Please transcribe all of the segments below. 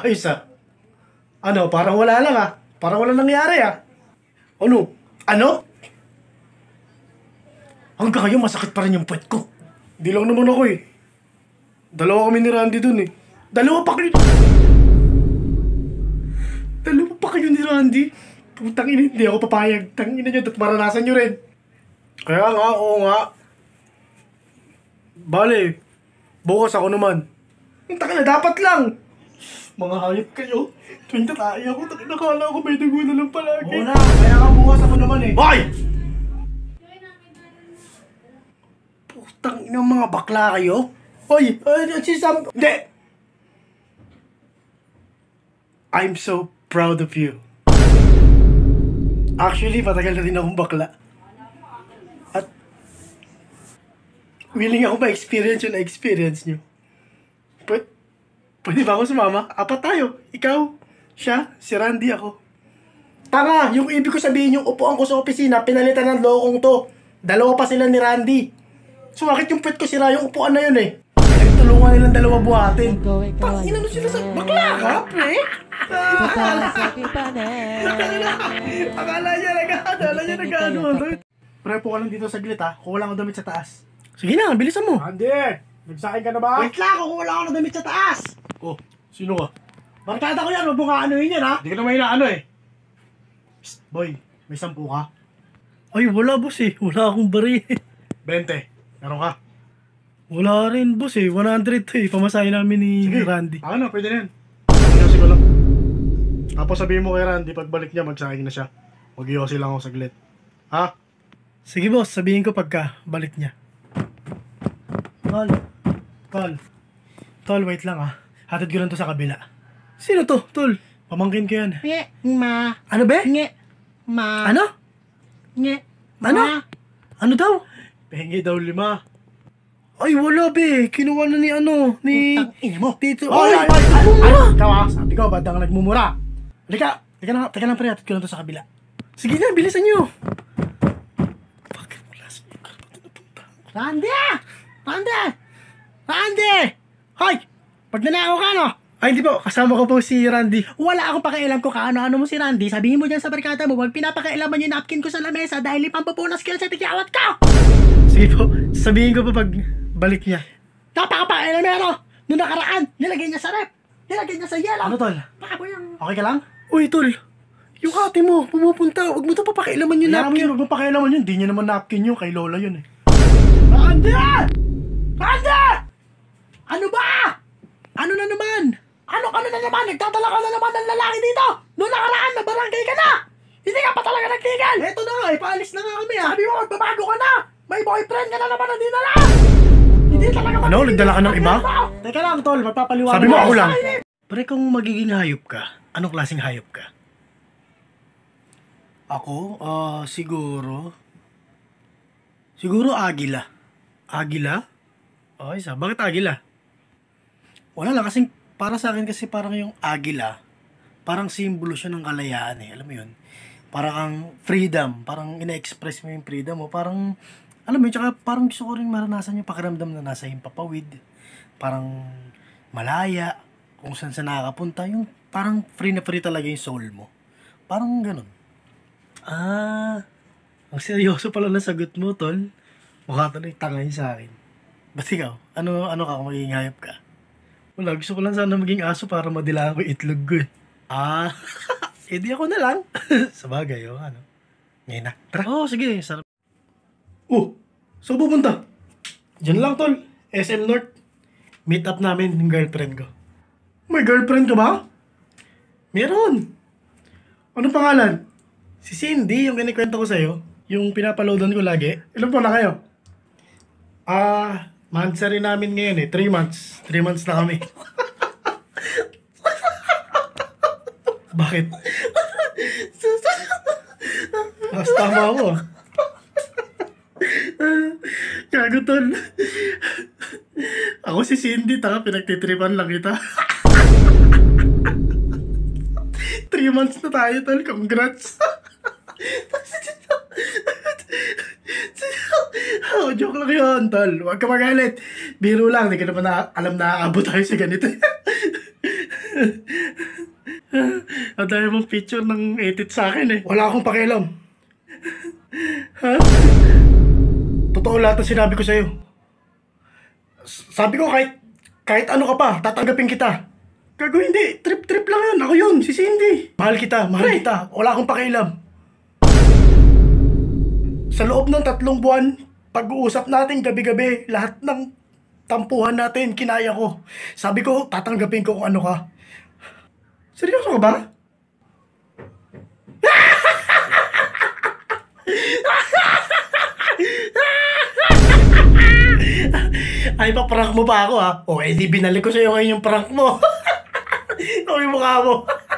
Ayos ah. Ano, parang wala lang ah. Parang wala nangyari ah. Ano? Ano? Hanggang ngayon masakit pa rin yung puwet ko. Di lang naman ako eh. Dalawa kami ni Randy dun eh. Dalawa pa kayo ni Randy. Putang ina, hindi ako papayag. Tangina nyo, at maranasan nyo rin. Kaya nga, oo nga. Bale, bukas ako naman. Ang takina, dapat lang. Mga hayop kayo. Tuwing tatay ako, nakala ko may dugo na lang palagi. Oo na, kaya nga bukas ako naman eh. Hoy! Putang ina, mga bakla kayo. Hoy, si Sam... Hindi! I'm so proud of you. Actually, patagal na din akong bakla. At willing ako ma-experience yung na-experience nyo. Pwede ba ako sumama? Apat tayo. Ikaw, siya, si Randy, ako. Tanga! Yung ibig ko sabihin yung upuan ko sa opisina, pinalitan ng lokong to. Dalawa pa sila ni Randy. Sumakit yung puwet ko, sira yung upuan na yun eh. Tulungan nilang dalawa buhatin. Ina mo sila sa bakla ka, pre? Akala niya nag-ano. Pre, po ka lang dito saglit ha. Kung wala akong damit sa taas. Sige na, bilisan mo. Andy, nagsakin ka na ba? Wait lang, kung wala akong damit sa taas. Oh, sino ka? Barkada ko yan, huwag mo ka anuhin yan ha. Hindi ka naman inaano eh. Psst, boy, may 10 ka? Ay, wala boss eh. Wala akong bari. 20. Meron ka? Wala rin boss eh. 100 to eh. Pamasahin namin ni Randy. Ano, pwede na yan. Mag-yosi ko lang. Tapos sabihin mo kay Randy, pagbalik niya, magsaking na siya. Mag-yosi lang ako saglit. Ha? Sige boss, sabihin ko pagka balik niya. Tol, wait lang ah. Hatid ko lang to sa kabila. Sino to, Tol? Pamangkin ko yan. Ma. Ano be? Ma. Ano? Ano? Ma. Ano daw? Pengi daw 5. Ay, wala be. Kinuha na ni ni... Putang ina mo. Tito. Ay! Ikaw ah, sabi ko, ba't ang nagmumura? Halika lang pre, hatid ko lang to sa kabila. Sige na, bilisan nyo. Bakit wala sa inyo? Ba't napunta? Randy! Hoy! Pag nanakaw ka no? Ay, hindi po. Kasama ko po si Randy. Wala akong pakialam ko kaano-ano mo si Randy. Sabihin mo dyan sa barkada mo, wag pinapakailaman yung napkin ko sa lamesa dahil ipampupunas ko sa tigyawat ko! Sige po, sabihin ko po pag balik niya. Napakapakailamero! Noong nakaraan, nilagay niya sa rep. Nilagay niya sa yelo. Ano, Tol? Baka po yung... Okay ka lang? Uy, Tol. Yung ate mo, pumupunta. Huwag mo ito papakailaman yung napkin. Huwag mo pakialaman yun. Di niya naman napkin yun. Kay Lola yun eh. Randy! Ano ba? Ano na naman? Ano na naman? Nagtatala ka na naman ng lalaki dito! Noong nakaraan, nabarangay ka na! Hindi ka pa talaga nagtigil! Eto na nga, paalis na nga kami Sabi mo, magbabago ka na! May boyfriend ka na naman na dinala! Hindi talaga Ano? Nagdala ka ng iba? Teka lang, Tol. Magpapaliwanag. Sabi mo ako lang. Pre, kung magiging hayop ka, anong klaseng hayop ka? Ako? Siguro agila. Agila? Okay, bakit agila? Wala lang, kasing para sa akin kasi parang yung agila, parang simbolo siya ng kalayaan eh. Alam mo yun? Parang ang freedom. Parang ina-express mo yung freedom mo. Parang, alam mo yun, tsaka parang gusto ko rin maranasan yung pakiramdam na nasa himpapawid. Parang malaya, kung saan sa nakakapunta. Yung parang free na free talaga yung soul mo. Parang ganun. Ang seryoso pala na sagot mo, Tol. Mukha tuloy tangay sa akin. Ba't ikaw? Ano ka kung magiging hayop ka? Wala, gusto ko lang sana maging aso para madilaan ko yung itlog ko eh. Edi ako na lang. Sabagay, ano. Ngayon na. Tara. Sige. Sarap. Saan pupunta? Diyan lang, Tol. SM North. Meet up namin ng girlfriend ko. May girlfriend ka ba? Meron. Anong pangalan? Si Cindy, yung kinikwento ko sa'yo. Yung pinapaloadan ko lagi. Ilan po na kayo? Monthsary namin ngayon eh. 3 months. 3 months na kami. Bakit? Tama ako. Gago, Tol. Ako si Cindy, pinagtitripan lang kita. 3 months na tayo, Tol. Congrats. Joke lang yun, Tol. Huwag ka magalit. Biro lang. Hindi ka naman alam na aabot tayo sa ganito. Ang dami mong picture ng edit sa akin eh. Wala akong pakialam. Ha? Totoo lahat ng sinabi ko sa'yo. Sabi ko kahit ano ka pa, tatanggapin kita. Gago hindi, trip lang yun. Ako yun, si Cindy. Mahal kita. Wala akong pakialam. Sa loob ng 3 buwan, pag-uusap natin gabi-gabi, lahat ng tampuhan natin, kinaya ko. Sabi ko, tatanggapin ko kung ano ka. Seryoso ka ba? Ay, pa-prank mo pa ako ha? O, di binalik ko sa'yo ngayon yung prank mo. O, yung mukha mo.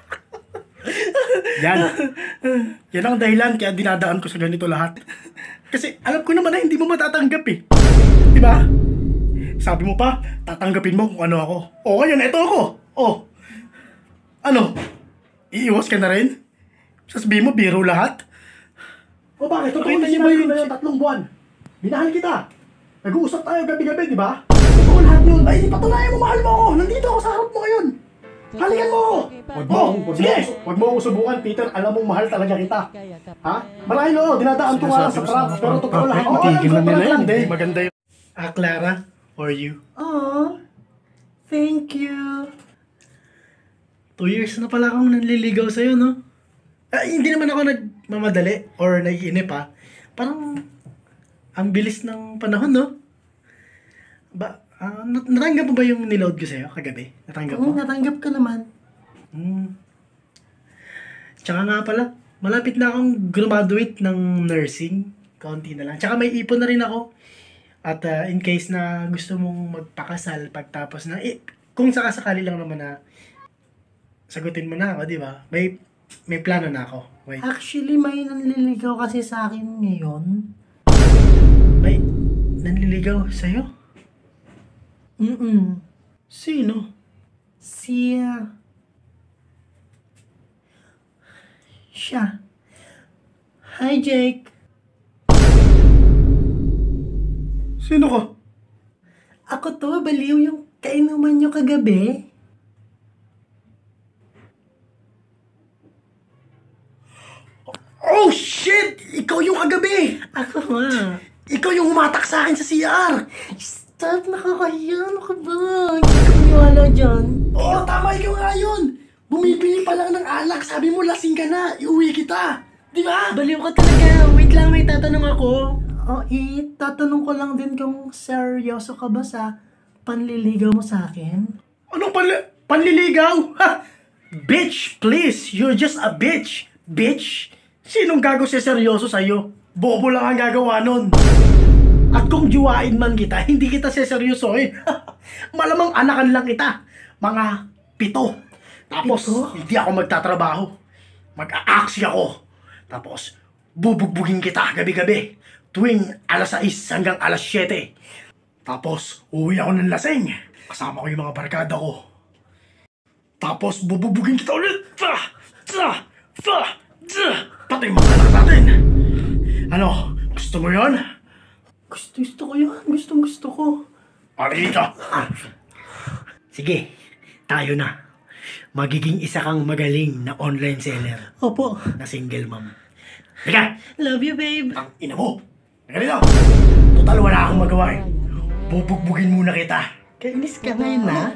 Yan ang dahilan kaya dinadaan ko sa ganito lahat. Kasi alam ko naman na hindi mo matatanggap eh. Diba? Sabi mo pa, tatanggapin mo kung ano ako. O, ngayon, eto ako. O. Ano? Iiwas ka na rin? Sasabihin mo, biro lahat? O bakit? Totoo na niyo ba yun na yung 3 buwan? Minahal kita. Nag-uusap tayo gabi-gabi, di ba? Totoo lahat yun. Ay, patunayan mo, mahal mo ako. Nandito ako sa harap mo ngayon. Halikan mo ako. Sige. Huwag mo ako subukan, Peter. Alam mong mahal talaga kita. Ha? Marahil oo, dinadaan ko nga lang sa prank. Pero totoo lahat. Oo, Matigil na nila yun. Maganda yun. Clara, for you. Oh, thank you. 2 years na pala akong nanliligaw sa'yo, no? Hindi naman ako nagmamadali or naiinip, ha? Parang, ang bilis ng panahon, no? Natanggap mo ba yung niload ko sa'yo kagabi? Natanggap mo? Oo, natanggap ka naman. Tsaka nga pala, malapit na akong graduate ng nursing. Kaunti na lang. Tsaka may ipon na rin ako. At in case na gusto mong magpakasal pagtapos na, kung sakasakali lang naman na sagutin mo na ako, di ba? May plano na ako. Wait. Actually, may nanliligaw kasi sa akin ngayon. May nanliligaw sa'yo? Sino? Siya. Hi, Jake. Sino ka? Ako to, baliw yung kainuman nyo kagabi. Oh, shit! Ikaw yung kagabi! Ako nga. Ikaw yung humatak sa akin sa CR! Stop, nakakahiya. Ano ka ba? Hindi ka maniwala dyan. Oo, tama, ikaw nga yun! Bumibili pa lang ng alak, sabi mo lasing ka na, iuwi kita! Di ba? Baliw ka talaga. Wait lang, may tatanong ako. Tatanong ko lang din kung seryoso ka ba sa panliligaw mo sa akin? Anong panliligaw? Ha? Bitch, please! You're just a bitch! Bitch! Sinong gago seryoso sa'yo? Bobo lang ang gagawa nun. At kung juwain man kita, hindi kita seseryosohin. Malamang anakan lang kita. Mga 7. Tapos, 7? hindi ako magtatrabaho. Mag-aaksi ako. Tapos, bubugbugin kita gabi-gabi. Tuwing alas 6 hanggang alas 7. Tapos, uwi ako ng lasing. Kasama ko yung mga barkada ko. Tapos, bububugin kita ulit. Pati yung mga anak natin. Ano? Gusto mo yun? Gusto ko yun. Gusto ko. Dito. Sige, tayo na. Magiging isa kang magaling na online seller Opo. na single mom. Teka! Love you, babe. Ang ina mo! Teka dito! Total wala akong magawa eh. Bubugbugin muna kita. Kainis ka ngayon, ha?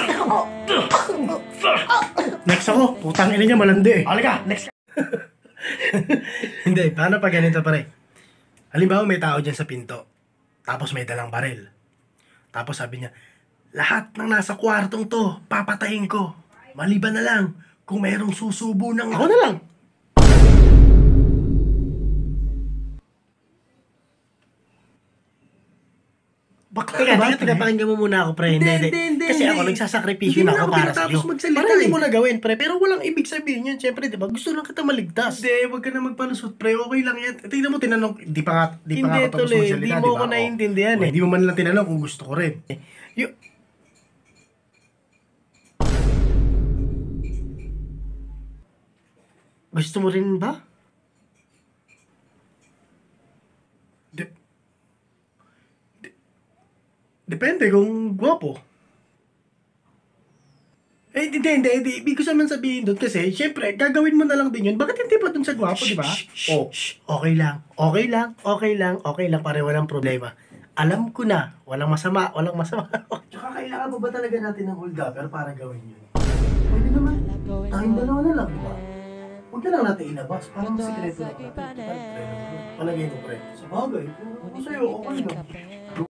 Next ako. Putang ina niya malandi eh. Halika, next. Hindi, paano pa ganito pare? Halimbawa may tao dyan sa pinto. Tapos may dalang baril. Tapos sabi niya, lahat ng nasa kwartong to, papatayin ko. Maliban na lang kung mayroong susubo ng... Ako na lang. Bakla ka ba? Pinapakinggan mo muna ako, pre. Hindi. Kasi ako nagsasakripisyo na ako para sa'yo. Para hindi mo na gawin, pre. Pero walang ibig sabihin yun. Siyempre, di ba? Gusto lang kita maligtas. Hindi, wag ka na magpalusot, pre. Okay lang yan. Tingnan mo, tinanong. Di pa nga ako tapos magsalita, di ba? Hindi mo ko naiintindihan eh. Hindi mo man lang tinanong kung gusto ko rin. Gusto mo rin ba? Depende kung gwapo. Eh, Hindi. Ibig ko naman sabihin doon kasi, syempre, gagawin mo na lang din yun. Bakit hindi pa doon sa gwapo, di ba? Oh, okay lang. Pare, walang problema. Alam ko na, walang masama. Tsaka kailangan pa ba talaga natin ng hold upper para gawin yun? Pwede naman, tayong dalawa na lang, di ba? Huwag na lang natin ilabas, parang sikreto na natin. Palagay ko, pre. Sa bagay, kung sa'yo, okay lang.